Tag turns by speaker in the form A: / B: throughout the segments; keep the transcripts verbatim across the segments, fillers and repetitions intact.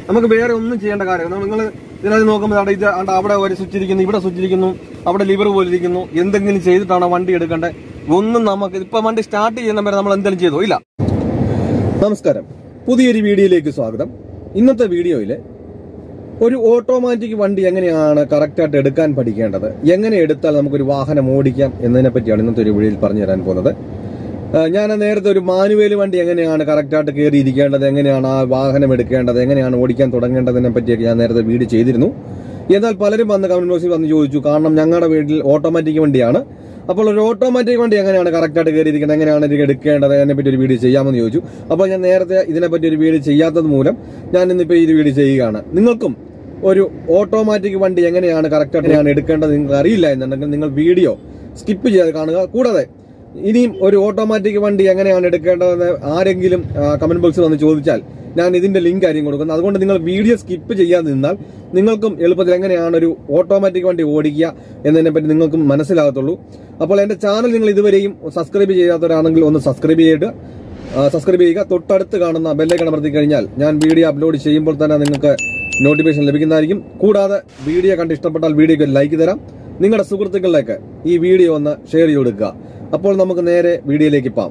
A: നമുക്ക് വേറെ ഒന്നും ചെയ്യേണ്ട കാര്യം. നിങ്ങൾ ഇതിനകത്ത് നോക്കുമ്പോൾ അവിടെ ഇത് അവിടെ ഒരു സ്വിച്ച് ഇരിക്കുന്നു, ഇവിടെ സ്വിച്ച് ഇരിക്കുന്നു, അവിടെ ലിവർ പോലെ ഇരിക്കുന്നു. എന്തെങ്കിലും ചെയ്തിട്ടാണോ വണ്ടി എടുക്കേണ്ടത്? ഒന്നും നമുക്ക് ഇപ്പൊ വണ്ടി സ്റ്റാർട്ട് ചെയ്യുന്ന വരെ നമ്മൾ എന്തെങ്കിലും ചെയ്തോ ഇല്ല. നമസ്കാരം, പുതിയൊരു വീഡിയോയിലേക്ക് സ്വാഗതം. ഇന്നത്തെ വീഡിയോയിൽ ഒരു ഓട്ടോമാറ്റിക് വണ്ടി എങ്ങനെയാണ് കറക്റ്റായിട്ട് എടുക്കാൻ പഠിക്കേണ്ടത്, എങ്ങനെ എടുത്താൽ നമുക്കൊരു വാഹനം ഓടിക്കാം എന്നതിനെ പറ്റിയാണ് ഇന്നത്തെ ഒരു വീഡിയോയിൽ പറഞ്ഞു തരാൻ പോകുന്നത്. ഞാൻ നേരത്തെ ഒരു മാനുവൽ വണ്ടി എങ്ങനെയാണ് കറക്റ്റായിട്ട് കയറിയിരിക്കേണ്ടത്, എങ്ങനെയാണ് ആ വാഹനം എടുക്കേണ്ടത്, എങ്ങനെയാണ് ഓടിക്കാൻ തുടങ്ങേണ്ടതിനെ പറ്റിയൊക്കെ ഞാൻ നേരത്തെ വീഡിയോ ചെയ്തിരുന്നു. എന്നാൽ പലരും വന്ന് കമന്റ് ബോക്സിൽ വന്ന് ചോദിച്ചു, കാരണം ഞങ്ങളുടെ വീട്ടിൽ ഓട്ടോമാറ്റിക് വണ്ടിയാണ്, അപ്പോൾ ഒരു ഓട്ടോമാറ്റിക് വണ്ടി എങ്ങനെയാണ് കറക്റ്റായിട്ട് കയറിയിരിക്കുന്നത്, എങ്ങനെയാണ് ഇത് എടുക്കേണ്ടത്, അതിനെപ്പറ്റി ഒരു വീഡിയോ ചെയ്യാമെന്ന് ചോദിച്ചു. അപ്പോൾ ഞാൻ നേരത്തെ ഇതിനെപ്പറ്റി ഒരു വീഡിയോ ചെയ്യാത്തത് മൂലം ഞാൻ ഇന്നിപ്പോൾ ഈ വീഡിയോ ചെയ്യുകയാണ്. നിങ്ങൾക്കും ഒരു ഓട്ടോമാറ്റിക് വണ്ടി എങ്ങനെയാണ് കറക്റ്റായിട്ട് എടുക്കേണ്ടത് നിങ്ങൾക്ക് അറിയില്ല എന്നുണ്ടെങ്കിൽ നിങ്ങൾ വീഡിയോ സ്കിപ്പ് ചെയ്ത് കാണുക. കൂടാതെ ഇനിയും ഒരു ഓട്ടോമാറ്റിക് വണ്ടി എങ്ങനെയാണ് എടുക്കേണ്ടതെന്ന് ആരെങ്കിലും കമന്റ് ബോക്സിൽ വന്ന് ചോദിച്ചാൽ ഞാൻ ഇതിന്റെ ലിങ്ക് ആയിരിക്കും കൊടുക്കുന്നത്. അതുകൊണ്ട് നിങ്ങൾ വീഡിയോ സ്കിപ്പ് ചെയ്യാതെ നിന്നാൽ നിങ്ങൾക്കും എളുപ്പത്തിൽ എങ്ങനെയാണ് ഒരു ഓട്ടോമാറ്റിക് വണ്ടി ഓടിക്കുക എന്നതിനെ പറ്റി നിങ്ങൾക്കും മനസ്സിലാകത്തുള്ളൂ. അപ്പോൾ എന്റെ ചാനൽ നിങ്ങൾ ഇതുവരെയും സബ്സ്ക്രൈബ് ചെയ്യാത്തവരാണെങ്കിൽ ഒന്ന് സബ്സ്ക്രൈബ് ചെയ്തിട്ട് സബ്സ്ക്രൈബ് ചെയ്യുക. തൊട്ടടുത്ത് കാണുന്ന ബെല്ലൈക്കൺ അമർത്തി കഴിഞ്ഞാൽ ഞാൻ വീഡിയോ അപ്ലോഡ് ചെയ്യുമ്പോൾ തന്നെ നിങ്ങൾക്ക് നോട്ടിഫിക്കേഷൻ ലഭിക്കുന്നതായിരിക്കും. കൂടാതെ വീഡിയോ കണ്ട് ഇഷ്ടപ്പെട്ടാൽ വീഡിയോക്ക് ലൈക്ക് തരാം. നിങ്ങളുടെ സുഹൃത്തുക്കളിലേക്ക് ഈ വീഡിയോ ഒന്ന് ഷെയർ ചെയ്ത് കൊടുക്കുക. അപ്പോൾ നമുക്ക് നേരെ വീഡിയോയിലേക്ക് പോകാം.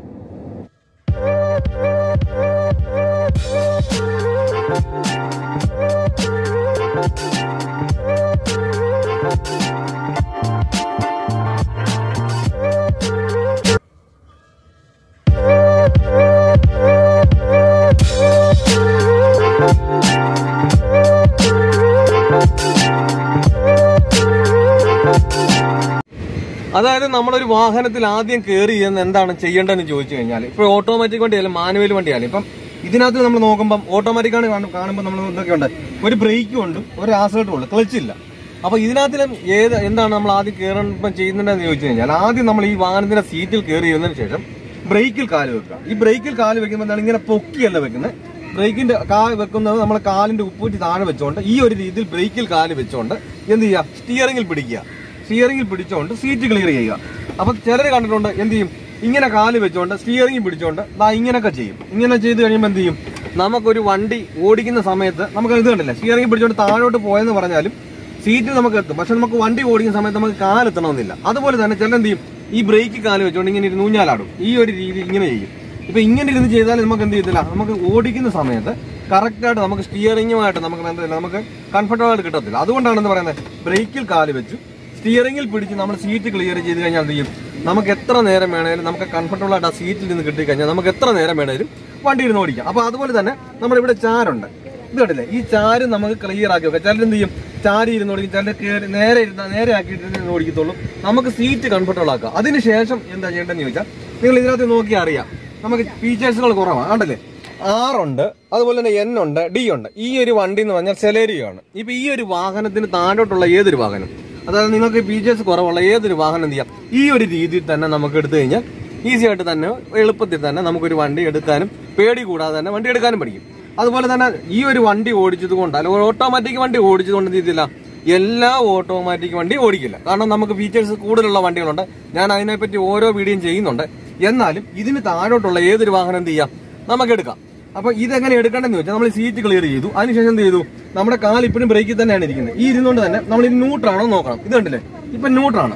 A: അതായത് നമ്മളൊരു വാഹനത്തിൽ ആദ്യം കയറി ചെയ്യുന്ന എന്താണ് ചെയ്യേണ്ടതെന്ന് ചോദിച്ചു കഴിഞ്ഞാൽ, ഇപ്പൊ ഓട്ടോമാറ്റിക് വണ്ടിയായാലും മാനുവൽ വണ്ടിയായാലും ഇപ്പം ഇതിനകത്ത് നമ്മൾ നോക്കുമ്പോൾ ഓട്ടോമാറ്റിക് ആണ് കാണുമ്പോൾ നമ്മൾ എന്തൊക്കെ ഉണ്ട്, ഒരു ബ്രേക്കും ഉണ്ട്, ഒരു ആക്സിലേറ്ററും ഉണ്ട്, ക്ലച്ചില്ല. അപ്പൊ ഇതിനകത്തിലും ഏത് എന്താണ് നമ്മൾ ആദ്യം കയറുമ്പോൾ ചെയ്യുന്നതെന്ന് ചോദിച്ചു കഴിഞ്ഞാൽ, ആദ്യം നമ്മൾ ഈ വാഹനത്തിന്റെ സീറ്റിൽ കയറി ഇരുന്നതിന് ശേഷം ബ്രേക്കിൽ കാല് വെക്കുക. ഈ ബ്രേക്കിൽ കാല് വെക്കുമ്പോൾ എന്താണ്, ഇങ്ങനെ പൊക്കിയല്ല വെക്കുന്നത്. ബ്രേക്കിന്റെ കാല് വെക്കുന്നത് നമ്മൾ കാലിന്റെ ഉപ്പൂറ്റി താഴെ വെച്ചുകൊണ്ട് ഈ ഒരു രീതിയിൽ ബ്രേക്കിൽ കാല് വെച്ചുകൊണ്ട് എന്ത് ചെയ്യുക, സ്റ്റിയറിംഗിൽ പിടിക്കുക. സ്റ്റിയറിംഗിൽ പിടിച്ചുകൊണ്ട് സീറ്റ് ക്ലിയർ ചെയ്യുക. അപ്പൊ ചിലർ കണ്ടിട്ടുണ്ട് എന്ത് ചെയ്യും, ഇങ്ങനെ കാല് വെച്ചുകൊണ്ട് സ്റ്റിയറിംഗിൽ പിടിച്ചുകൊണ്ട് ദാ ഇങ്ങനെയൊക്കെ ചെയ്യും. ഇങ്ങനെ ചെയ്ത് കഴിയുമ്പോൾ എന്ത് ചെയ്യും, നമുക്കൊരു വണ്ടി ഓടിക്കുന്ന സമയത്ത് നമുക്ക് ഇത് കണ്ടില്ല, സ്റ്റിയറിംഗിൽ പിടിച്ചുകൊണ്ട് താഴോട്ട് പോയെന്ന് പറഞ്ഞാലും സീറ്റിൽ നമുക്ക് എത്തും. പക്ഷെ നമുക്ക് വണ്ടി ഓടിക്കുന്ന സമയത്ത് നമുക്ക് കാലെത്തണമെന്നില്ല. അതുപോലെ തന്നെ ചില എന്ത് ചെയ്യും, ഈ ബ്രേക്ക് കാല് വെച്ചുകൊണ്ട് ഇങ്ങനെ ഇരുന്ന് ഊഞ്ഞാലാടും. ഈ ഒരു രീതി ഇങ്ങനെ ചെയ്യും. ഇപ്പൊ ഇങ്ങനെ ഇരുന്ന് ചെയ്താൽ നമുക്ക് എന്ത് ചെയ്യത്തില്ല, നമുക്ക് ഓടിക്കുന്ന സമയത്ത് കറക്റ്റായിട്ട് നമുക്ക് സ്റ്റിയറിംഗുമായിട്ട് നമുക്ക് എന്തില്ല, നമുക്ക് കംഫർട്ടബിൾ ആയിട്ട് കിട്ടത്തില്ല. അതുകൊണ്ടാണെന്ന് പറയുന്നത് ബ്രേക്കിൽ കാല് വെച്ചു സ്റ്റിയറിംഗിൽ പിടിച്ച് നമ്മൾ സീറ്റ് ക്ലിയർ ചെയ്ത് കഴിഞ്ഞാൽ എന്ത് ചെയ്യും, നമുക്ക് എത്ര നേരം വേണേലും നമുക്ക് കംഫർട്ടബിൾ ആയിട്ട് ആ സീറ്റിൽ നിന്ന് കിട്ടിക്കഴിഞ്ഞാൽ നമുക്ക് എത്ര നേരം വേണേലും വണ്ടി ഇരുന്ന് ഓടിക്കാം. അപ്പൊ അതുപോലെ തന്നെ നമ്മുടെ ഇവിടെ ചാരുണ്ട്, ഇത് കണ്ടില്ലേ, ഈ ചാര് നമുക്ക് ക്ലിയർ ആക്കി വെക്കാം. ചിലർ എന്ത് ചെയ്യും, ചാരി ഇരുന്ന് ഓടിക്കും, ചിലർ കയറി നേരെ ഇരുന്ന നേരെ ആക്കിയിട്ട് ഓടിക്കത്തുള്ളൂ. നമുക്ക് സീറ്റ് കംഫർട്ടബിൾ ആക്കുക. അതിനുശേഷം എന്താ ചെയ്യേണ്ടതെന്ന് ചോദിച്ചാൽ, നിങ്ങൾ ഇതിനകത്ത് നോക്കി അറിയാം, നമുക്ക് ഫീച്ചേഴ്സുകൾ കുറവാണ്. കണ്ടല്ലേ, ആറുണ്ട്, അതുപോലെ തന്നെ എൻ ഉണ്ട്, ഡി ഉണ്ട്. ഈ ഒരു വണ്ടി എന്ന് പറഞ്ഞാൽ സെലേരിയോ ആണ്. ഇപ്പൊ ഈ ഒരു വാഹനത്തിന് താഴോട്ടുള്ള ഏതൊരു വാഹനം, അതായത് നിങ്ങൾക്ക് ഫീച്ചേഴ്സ് കുറവുള്ള ഏതൊരു വാഹനം എന്ത് ചെയ്യാം, ഈ ഒരു രീതിയിൽ തന്നെ നമുക്ക് എടുത്തു കഴിഞ്ഞാൽ ഈസി ആയിട്ട് തന്നെ എളുപ്പത്തിൽ തന്നെ നമുക്കൊരു വണ്ടി എടുക്കാനും പേടി കൂടാതെ തന്നെ വണ്ടി എടുക്കാനും പഠിക്കും. അതുപോലെ തന്നെ ഈ ഒരു വണ്ടി ഓടിച്ചത് കൊണ്ട്, അല്ലെങ്കിൽ ഓട്ടോമാറ്റിക് വണ്ടി ഓടിച്ചത് കൊണ്ട് എന്ത് ചെയ്തില്ല, എല്ലാ ഓട്ടോമാറ്റിക് വണ്ടി ഓടിക്കില്ല. കാരണം നമുക്ക് ഫീച്ചേഴ്സ് കൂടുതലുള്ള വണ്ടികളുണ്ട്. ഞാൻ അതിനെപ്പറ്റി ഓരോ വീഡിയോയും ചെയ്യുന്നുണ്ട്. എന്നാലും ഇതിന് താഴോട്ടുള്ള ഏതൊരു വാഹനം എന്ത് ചെയ്യാം, നമുക്ക് എടുക്കാം. അപ്പൊ ഇതെങ്ങനെ എടുക്കേണ്ടതെന്ന് വെച്ചാൽ, നമ്മൾ സീറ്റ് ക്ലിയർ ചെയ്തു, അതിനുശേഷം എന്ത് ചെയ്തു, നമ്മുടെ കാൽ ഇപ്പോഴും ബ്രേക്കിൽ തന്നെയാണ് ഇരിക്കുന്നത്. ഈ ഇരുന്നുകൊണ്ട് തന്നെ നമ്മൾ ഇത് ന്യൂട്രാണോ നോക്കണം. ഇത് കണ്ടില്ലേ, ഇപ്പൊ ന്യൂട്രാണ്.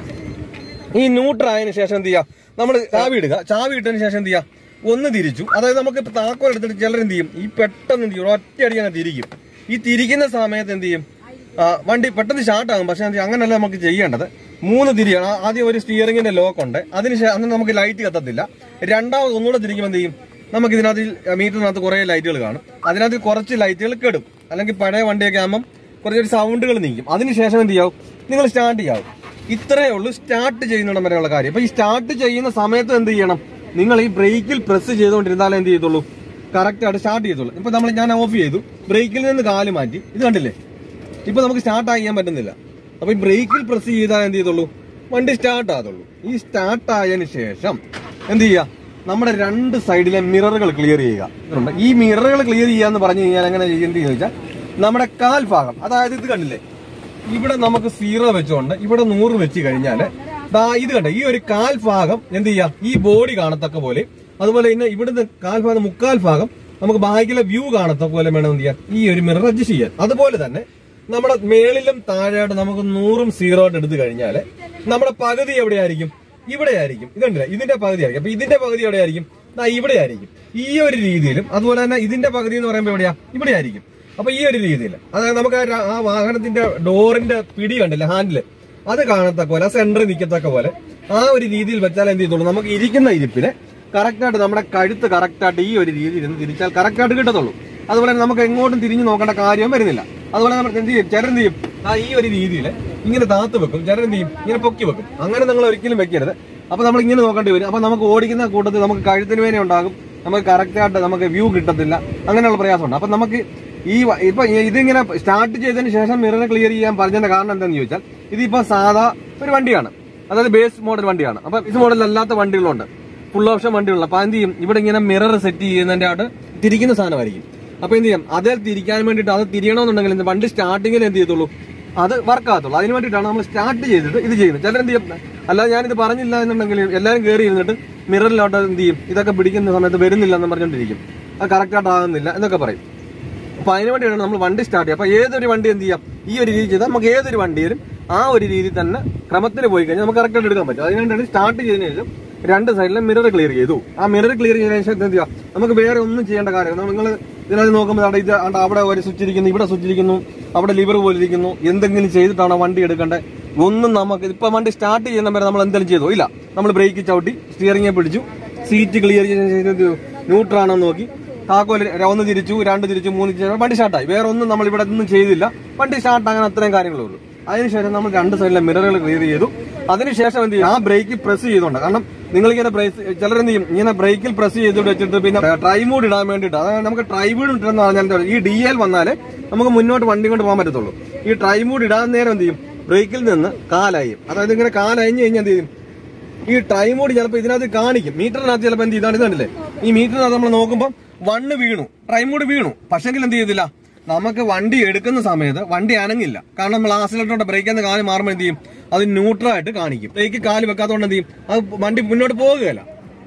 A: ഈ ന്യൂട്രായതിനു ശേഷം എന്ത് ചെയ്യാം, നമ്മൾ ചാവി ഇടുക. ചാവി ഇട്ടതിന് ശേഷം എന്ത് ചെയ്യാം, ഒന്ന് തിരിച്ചു. അതായത് നമുക്ക് ഇപ്പൊ താക്കോൽ എടുത്തിട്ട് ചിലർ എന്ത് ചെയ്യും, ഈ പെട്ടെന്ന് എന്ത് ചെയ്യും, ഒറ്റയടി അങ്ങനെ തിരിക്കും. ഈ തിരിക്കുന്ന സമയത്ത് എന്ത് ചെയ്യും, വണ്ടി പെട്ടെന്ന് സ്റ്റാർട്ടാകും. പക്ഷെ അങ്ങനെയല്ല നമുക്ക് ചെയ്യേണ്ടത്. മൂന്ന് തിരിയാണ്. ആദ്യം ഒരു സ്റ്റിയറിംഗിന്റെ ലോക്ക് ഉണ്ട്, അതിനുശേഷം അന്ന് നമുക്ക് ലൈറ്റ് കത്തത്തില്ല. രണ്ടാമത് ഒന്നുകൂടെ തിരിക്കുമ്പോൾ എന്ത് ചെയ്യും, നമുക്ക് ഇതിനകത്ത് മീറ്ററിനകത്ത് കുറെ ലൈറ്റുകൾ കാണും. അതിനകത്ത് കുറച്ച് ലൈറ്റുകൾ കെടും. അല്ലെങ്കിൽ പഴയ വണ്ടിയൊക്കെ ആകുമ്പോൾ കുറച്ചൊരു സൗണ്ടുകൾ നീക്കും. അതിനുശേഷം എന്ത് ചെയ്യാവും, നിങ്ങൾ സ്റ്റാർട്ട് ചെയ്യാവും. ഇത്രയേ ഉള്ളൂ സ്റ്റാർട്ട് ചെയ്യുന്നിടം വരെയുള്ള കാര്യം. അപ്പൊ ഈ സ്റ്റാർട്ട് ചെയ്യുന്ന സമയത്ത് എന്ത് ചെയ്യണം, നിങ്ങൾ ഈ ബ്രേക്കിൽ പ്രസ് ചെയ്തുകൊണ്ടിരുന്നാലേ എന്ത് ചെയ്തുള്ളൂ, കറക്റ്റ് ആയിട്ട് സ്റ്റാർട്ട് ചെയ്തുള്ളൂ. ഇപ്പൊ നമ്മൾ ഞാൻ ഓഫ് ചെയ്തു, ബ്രേക്കിൽ നിന്ന് കാല് മാറ്റി, ഇത് കണ്ടില്ലേ, ഇപ്പൊ നമുക്ക് സ്റ്റാർട്ട് ചെയ്യാൻ പറ്റുന്നില്ല. അപ്പൊ ഈ ബ്രേക്കിൽ പ്രസ് ചെയ്താൽ എന്ത് ചെയ്തുള്ളൂ, വണ്ടി സ്റ്റാർട്ട് ആകുള്ളൂ. ഈ സ്റ്റാർട്ട് ആയതിനു ശേഷം എന്ത് ചെയ്യുക, നമ്മുടെ രണ്ട് സൈഡിലെ മിററുകൾ ക്ലിയർ ചെയ്യുക. ഈ മിററുകൾ ക്ലിയർ ചെയ്യാന്ന് പറഞ്ഞു കഴിഞ്ഞാൽ എങ്ങനെ ചെയ്യേണ്ടതെന്ന് ചോദിച്ചാൽ, നമ്മുടെ കാൽ ഭാഗം, അതായത് ഇത് കണ്ടില്ലേ, ഇവിടെ നമുക്ക് സീറോ വെച്ചുകൊണ്ട് ഇവിടെ നൂറ് വെച്ച് കഴിഞ്ഞാല് ഇത് കണ്ട ഈ ഒരു കാൽ ഭാഗം എന്ത് ചെയ്യാം, ഈ ബോഡി കാണത്തക്ക പോലെ, അതുപോലെ തന്നെ ഇവിടുന്ന് കാൽ ഭാഗം മുക്കാൽ ഭാഗം നമുക്ക് ബാക്കിലെ വ്യൂ കാണത്ത പോലെ വേണം എന്ത് ചെയ്യാൻ ഈ ഒരു മിറർ അഡ്ജസ്റ്റ് ചെയ്യാൻ. അതുപോലെ തന്നെ നമ്മുടെ മേളിലും താഴെയായിട്ട് നമുക്ക് നൂറും സീറോ ആയിട്ട് എടുത്തു കഴിഞ്ഞാൽ നമ്മുടെ പകുതി എവിടെയായിരിക്കും? ഇവിടെ ആയിരിക്കും. ഇതുണ്ടല്ലേ, ഇതിന്റെ പകുതി ആയിരിക്കും. അപ്പൊ ഇതിന്റെ പകുതി എവിടെയായിരിക്കും? ഇവിടെ ആയിരിക്കും. ഈ ഒരു രീതിയിലും അതുപോലെ തന്നെ ഇതിന്റെ പകുതി എന്ന് പറയുമ്പോൾ എവിടെയാ? ഇവിടെ ആയിരിക്കും. അപ്പൊ ഈ ഒരു രീതിയിൽ അതായത് നമുക്ക് ആ വാഹനത്തിന്റെ ഡോറിന്റെ പിടി കണ്ടില്ല, ഹാൻഡില്, അത് കാണത്തക്ക പോലെ, സെന്ററിൽ നിൽക്കത്തക്ക പോലെ ആ ഒരു രീതിയിൽ വെച്ചാൽ എന്ത് ചെയ്തോളൂ, നമുക്ക് ഇരിക്കുന്ന ഇരിപ്പിന് കറക്റ്റായിട്ട് നമ്മുടെ കഴുത്ത് കറക്റ്റായിട്ട് ഈ ഒരു രീതിയിൽ നിന്ന് തിരിച്ചാൽ കറക്റ്റായിട്ട് കിട്ടത്തുള്ളൂ. അതുപോലെ തന്നെ നമുക്ക് എങ്ങോട്ടും തിരിഞ്ഞു നോക്കേണ്ട കാര്യം വരുന്നില്ല. അതുപോലെ നമ്മൾ എന്ത് ചെയ്യും, ചിലരെന്ത് ചെയ്യും, ആ ഈ ഒരു രീതിയിൽ ഇങ്ങനെ താത്ത് വെക്കും, ചിലരെന്ത് ചെയ്യും ഇങ്ങനെ പൊക്കി വെക്കും. അങ്ങനെ നിങ്ങൾ ഒരിക്കലും വെക്കരുത്. അപ്പൊ നമ്മൾ ഇങ്ങനെ നോക്കേണ്ടി വരും. അപ്പൊ നമുക്ക് ഓടിക്കുന്ന കൂട്ടത്തിൽ നമുക്ക് കഴുത്തിന് വേദന ഉണ്ടാകും, നമുക്ക് കറക്റ്റായിട്ട് നമുക്ക് വ്യൂ കിട്ടത്തില്ല, അങ്ങനെയുള്ള പ്രയാസമുണ്ട്. അപ്പൊ നമുക്ക് ഈ ഇപ്പൊ ഇതിങ്ങനെ സ്റ്റാർട്ട് ചെയ്തതിന് ശേഷം മിറർ ക്ലിയർ ചെയ്യാൻ പറഞ്ഞതിന്റെ കാരണം എന്താണെന്ന് ചോദിച്ചാൽ, ഇതിപ്പോ സാധാ ഒരു വണ്ടിയാണ്, അതായത് ബേസ് മോഡൽ വണ്ടിയാണ്. അപ്പൊ ഇത് മോഡൽ അല്ലാത്ത വണ്ടികളുണ്ട്, ഫുൾ ഓപ്ഷൻ വണ്ടികളുണ്ട്. അപ്പൊ എന്ത് ചെയ്യും, ഇവിടെ ഇങ്ങനെ മിറർ സെറ്റ് ചെയ്യുന്നതിന്റെ ആയിട്ട് തിരിക്കുന്ന സാധനമായിരിക്കും. അപ്പൊ എന്ത് ചെയ്യും, അതിൽ തിരിക്കാൻ വേണ്ടിയിട്ട് അത് തിരിയണമെന്നുണ്ടെങ്കിൽ വണ്ടി സ്റ്റാർട്ടിങ്ങിൽ എന്ത് ചെയ്യത്തുള്ളൂ, അത് വർക്ക് ആകത്തുള്ളൂ. അതിന് വേണ്ടിയിട്ടാണ് നമ്മൾ സ്റ്റാർട്ട് ചെയ്തിട്ട് ഇത് ചെയ്യുന്നത്. ചിലർ എന്ത് ചെയ്യും, അല്ലാതെ ഞാനിത് പറഞ്ഞില്ല എന്നുണ്ടെങ്കിൽ എല്ലാവരും കയറി ഇരുന്നിട്ട് മിററിലോട്ട് എന്ത് ചെയ്യും, ഇതൊക്കെ പിടിക്കുന്ന സമയത്ത് വരുന്നില്ല എന്ന് പറഞ്ഞുകൊണ്ടിരിക്കും, അത് കറക്റ്റായിട്ട് ആകുന്നില്ല എന്നൊക്കെ പറയും. അപ്പൊ അതിന് വേണ്ടിയാണ് നമ്മൾ വണ്ടി സ്റ്റാർട്ട് ചെയ്യുക. അപ്പൊ ഏതൊരു വണ്ടി എന്ത് ചെയ്യാം, ഈ ഒരു രീതി ചെയ്താൽ നമുക്ക് ഏതൊരു വണ്ടിയിലും ആ ഒരു രീതി തന്നെ ക്രമത്തിൽ പോയി കഴിഞ്ഞാൽ നമുക്ക് കറക്റ്റായിട്ട് എടുക്കാൻ പറ്റും. അതിനുവേണ്ടിയാണ് സ്റ്റാർട്ട് ചെയ്തതിനു ശേഷം രണ്ട് സൈഡിലും മിറർ ക്ലിയർ ചെയ്തു. ആ മിറർ ക്ലിയർ ചെയ്തതിനു ശേഷം എന്ത് ചെയ്യാം, നമുക്ക് വേറെ ഒന്നും ചെയ്യേണ്ട കാര്യം. നിങ്ങൾ ഇതിനകത്ത് നോക്കുമ്പോൾ അവിടെ ഇത് അവിടെ ഒരു സ്വിച്ച് ഇരിക്കുന്നു, ഇവിടെ സ്വിച്ച് ഇരിക്കുന്നു, അവിടെ ലിവർ പോലെ ഇരിക്കുന്നു, എന്തെങ്കിലും ചെയ്തിട്ടാണോ വണ്ടി എടുക്കേണ്ടത്, ഒന്നും നമുക്ക് ഇപ്പൊ വണ്ടി സ്റ്റാർട്ട് ചെയ്യുന്ന വരെ നമ്മൾ എന്തെങ്കിലും ചെയ്തോ ഇല്ല. നമ്മൾ ബ്രേക്ക് ചവിട്ടി സ്റ്റിയറിംഗെ പിടിച്ചു, സീറ്റ് ക്ലിയർ ചെയ്ത് ന്യൂട്രാണോ നോക്കി, താക്കോല് ഒന്ന് തിരിച്ചു, രണ്ട് തിരിച്ചു, മൂന്ന് തിരിച്ചു, വണ്ടി സ്റ്റാർട്ടായി. വേറെ ഒന്നും നമ്മൾ ഇവിടെ ഒന്നും ചെയ്തില്ല, വണ്ടി സ്റ്റാർട്ട് അങ്ങനെ അത്രയും കാര്യങ്ങളേ ഉള്ളൂ. അതിനുശേഷം നമ്മൾ രണ്ട് സൈഡിലെ മിററുകൾ ക്ലിയർ ചെയ്തു. അതിനുശേഷം എന്ത് ചെയ്യും, ആ ബ്രേക്ക് പ്രസ് ചെയ്തുകൊണ്ട്, കാരണം നിങ്ങളിങ്ങനെ ബ്രേക്ക് ചിലരെന്ത് ചെയ്യും, ഇങ്ങനെ ബ്രേക്കിൽ പ്രസ് ചെയ്തിട്ട് വെച്ചിട്ട് പിന്നെ ട്രൈ മോഡ് ഇടാൻ വേണ്ടിയിട്ട്, അതായത് നമുക്ക് ട്രൈ മോഡ് ഇട്ടെന്ന് പറഞ്ഞാൽ ഈ ഡി എൽ വന്നാലേ നമുക്ക് മുന്നോട്ട് വണ്ടി കൊണ്ട് പോകാൻ പറ്റത്തുള്ളൂ. ഈ ട്രൈ മോഡ് ഇടാൻ നേരം എന്ത് ചെയ്യും, ബ്രേക്കിൽ നിന്ന് കാലായും, അതായത് ഇങ്ങനെ കാലയഞ്ഞു കഴിഞ്ഞാൽ എന്ത് ചെയ്യും, ഈ ട്രൈ മോഡ് ചിലപ്പോൾ ഇതിനകത്ത് കാണിക്കും, മീറ്ററിനകത്ത് ചിലപ്പോൾ എന്ത് ചെയ്താണ് ഇതാണ്ടല്ലേ, ഈ മീറ്ററിനകത്ത് നമ്മൾ നോക്കുമ്പോൾ വണ്ണ് വീണു, ട്രൈ മോഡ് വീണു, പക്ഷെങ്കിൽ എന്ത് ചെയ്തില്ല, നമുക്ക് വണ്ടി എടുക്കുന്ന സമയത്ത് വണ്ടി അനങ്ങില്ല. കാരണം നമ്മൾ ആക്സിലേറ്ററിന്റെ ബ്രേക്കിന്ന് കാല് മാറുമ്പോൾ എന്ത് ചെയ്യും, അത് ന്യൂട്രലായിട്ട് കാണിക്കും. ബ്രേക്ക് കാല് വെക്കാത്തതുകൊണ്ട് എന്ത് ചെയ്യും, അത് വണ്ടി മുന്നോട്ട് പോകുകയല്ല.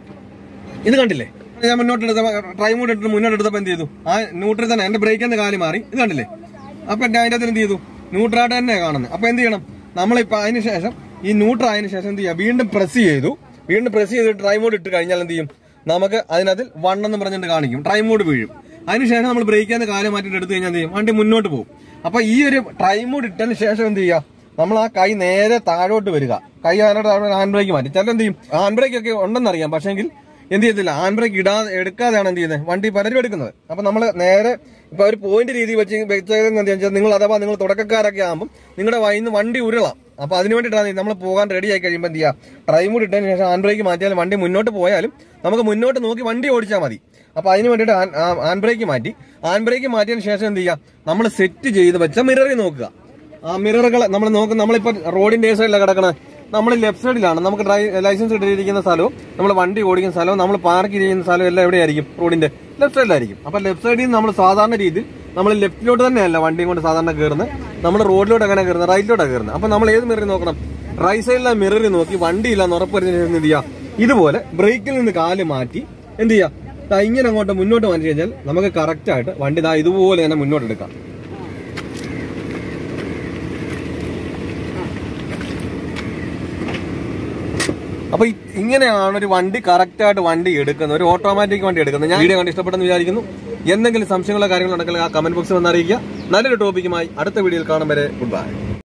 A: ഇത് കണ്ടില്ലേ, ഞാൻ മുന്നോട്ട് എടുത്ത ട്രൈ മോഡ് എടുത്ത് മുന്നോട്ട് എടുത്തപ്പോൾ എന്ത് ചെയ്തു, ആ ന്യൂട്രൽ തന്നെ എന്റെ ബ്രേക്കിന്ന് കാല് മാറി. ഇത് കണ്ടില്ലേ, അപ്പൊ എന്റെ അതിന്റെ അതിന് എന്ത് ചെയ്തു, ന്യൂട്രലായിട്ട് തന്നെ കാണുന്നത്. അപ്പൊ എന്ത് ചെയ്യണം, നമ്മളിപ്പോ അതിന് ശേഷം ഈ ന്യൂട്രൽ ആയതിനു ശേഷം എന്ത് ചെയ്യാം, വീണ്ടും പ്രസ് ചെയ്തു, വീണ്ടും പ്രസ് ചെയ്തിട്ട് ട്രൈ മോഡ് ഇട്ട് കഴിഞ്ഞാൽ എന്ത് ചെയ്യും, നമുക്ക് അതിനകത്ത് വൺ എന്ന് പറഞ്ഞിട്ട് കാണിക്കും, ട്രൈ മോഡ് വീഴും. അതിനുശേഷം നമ്മൾ ബ്രേക്കിന്ന് കാല് മാറ്റിട്ട് എടുത്തു കഴിഞ്ഞാൽ എന്ത് ചെയ്യും, വണ്ടി മുന്നോട്ട് പോകും. അപ്പൊ ഈ ഒരു ട്രൈ മോഡ് ഇട്ടതിന് ശേഷം എന്ത് ചെയ്യുക, നമ്മൾ ആ കൈ നേരെ താഴോട്ട് വരിക, കൈ അതിനോട് ഹാൻഡ് ബ്രേക്ക് മാറ്റി. ചില എന്ത് ചെയ്യും, ഹാൻഡ് ബ്രേക്ക് ഒക്കെ ഉണ്ടെന്നറിയാം, പക്ഷെങ്കിൽ എന്ത് ചെയ്യത്തില്ല, ഹാൻഡ് ബ്രേക്ക് ഇടാതെ എടുക്കാതെയാണ് എന്ത് ചെയ്യുന്നത്, വണ്ടി പലരും എടുക്കുന്നത്. അപ്പൊ നമ്മൾ നേരെ ഇപ്പൊ ഒരു പോയിന്റ് രീതി വെച്ച് വെച്ചതെന്ന് എന്താ വെച്ചാൽ, നിങ്ങൾ അഥവാ നിങ്ങൾ തുടക്കക്കാരൊക്കെ ആകുമ്പോൾ നിങ്ങളുടെ വൈന്ന് വണ്ടി ഉരുളാം. അപ്പൊ അതിന് വേണ്ടിയിട്ടാണ് നമ്മൾ പോകാൻ റെഡി ആയി കഴിയുമ്പോൾ എന്ത് ചെയ്യുക, ട്രൈ മോഡ് ഇട്ടതിന് ശേഷം ഹാൻഡ് ബ്രേക്ക് മാറ്റിയാലും വണ്ടി മുന്നോട്ട് പോയാലും നമുക്ക് മുന്നോട്ട് നോക്കി വണ്ടി ഓടിച്ചാൽ മതി. അപ്പൊ അതിന് വേണ്ടിയിട്ട് ഹാൻഡ് ബ്രേക്ക് മാറ്റി, ഹാൻഡ് ബ്രേക്ക് മാറ്റിയതിന് ശേഷം എന്ത് ചെയ്യുക, നമ്മൾ സെറ്റ് ചെയ്ത് വെച്ച മിററിൽ നോക്കുക. ആ മിററുകൾ നമ്മൾ നോക്കും, നമ്മളിപ്പോ റോഡിന്റെ ഏ സൈഡിലാണ് കിടക്കണത്, നമ്മൾ ലെഫ്റ്റ് സൈഡിലാണ്, നമുക്ക് ലൈസൻസ് ഇട്ടിരിക്കുന്ന സ്ഥലവും നമ്മൾ വണ്ടി ഓടിക്കുന്ന സ്ഥലവും നമ്മൾ പാർക്ക് ചെയ്യുന്ന സ്ഥലവും എല്ലാം എവിടെയായിരിക്കും, റോഡിന്റെ ലെഫ്റ്റ് സൈഡിലായിരിക്കും. അപ്പൊ ലെഫ്റ്റ് സൈഡിൽ നിന്ന് നമ്മൾ സാധാരണ രീതിയിൽ നമ്മൾ ലെഫ്റ്റിലോട്ട് തന്നെയല്ല വണ്ടിയും കൊണ്ട് സാധാരണ കയറുന്നത്, നമ്മൾ റോഡിലോട്ട് അങ്ങനെ കയറുന്നത്, റൈറ്റിലോട്ടാണ് കയറുന്നത്. അപ്പൊ നമ്മൾ ഏത് മിററിൽ നോക്കണം, റൈറ്റ് സൈഡിലെ മിററിൽ നോക്കി വണ്ടിയില്ലാന്ന് ഉറപ്പുവരുന്നതിന് ശേഷം എന്ത് ചെയ്യാം, ഇതുപോലെ ബ്രേക്കിൽ നിന്ന് കാല് മാറ്റി എന്ത് ചെയ്യാം, ഇങ്ങനെ അങ്ങോട്ട് മുന്നോട്ട് മാറ്റി കഴിഞ്ഞാൽ നമുക്ക് കറക്റ്റ് ആയിട്ട് വണ്ടി ദാ ഇതുപോലെ തന്നെ മുന്നോട്ട് എടുക്കാം. അപ്പൊ ഇങ്ങനെയാണ് ഒരു വണ്ടി കറക്റ്റ് ആയിട്ട് വണ്ടി എടുക്കുന്നത്, ഒരു ഓട്ടോമാറ്റിക് വണ്ടി എടുക്കുന്നത്. ഞാൻ വീഡിയോ കണ്ട് ഇഷ്ടപ്പെട്ടെന്ന് വിചാരിക്കുന്നു. എന്തെങ്കിലും സംശയങ്ങളോ കാര്യങ്ങളോ ഉണ്ടെങ്കിൽ ആ കമന്റ് ബോക്സിൽ വന്ന് അറിയിക്കുക. നല്ലൊരു ടോപ്പിക്കുമായി അടുത്ത വീഡിയോയിൽ കാണും വരെ ഗുഡ് ബൈ.